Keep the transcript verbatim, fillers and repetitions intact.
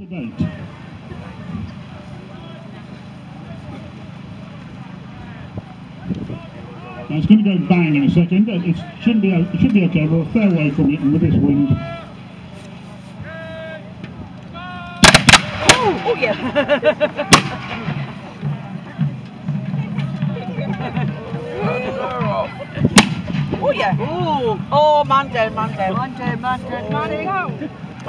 debate. Now it's going to go bang in a second. It shouldn't be. It should be okay. We're a fair way from it, and with this wind. Oh, oh yeah. Oh yeah. Oh, oh man down, man down. Man down, man down, man down.